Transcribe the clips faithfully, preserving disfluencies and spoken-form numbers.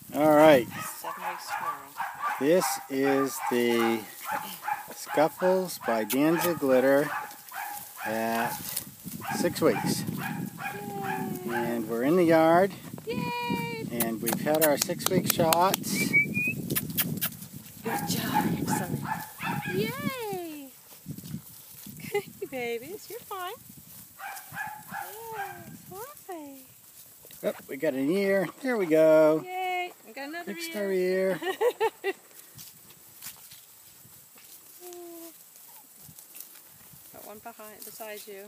All right. Seven weeks tomorrow. This is the Scuffles by Danzig litter at six weeks. Yay. And we're in the yard. Yay! And we've had our six week shots. Good job. Excellent. Yay! Good babies. You're fine. Yes. Why? Oh, we got an ear. There we go. Yay! We got another Fixed ear. our ear. Got one behind, beside you.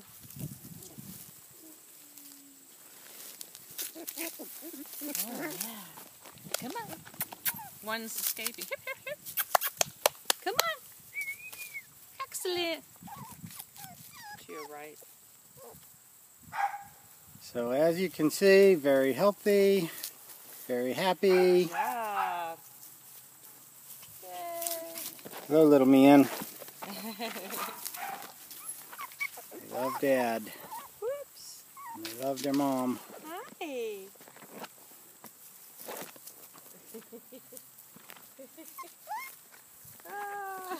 Oh yeah. Come on. One's escaping. Hip, hip, hip. Come on. Excellent. To your right. So as you can see, very healthy, very happy. Good job. Yay. Hello, little man. They love Dad. Whoops. And they love their mom. Hi. Ah.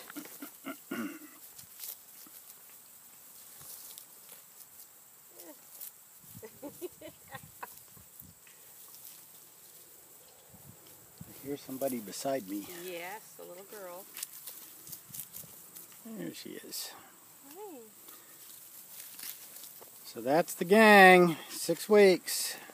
I hear somebody beside me. Yes, the little girl. There she is. Hi. So that's the gang. Six weeks.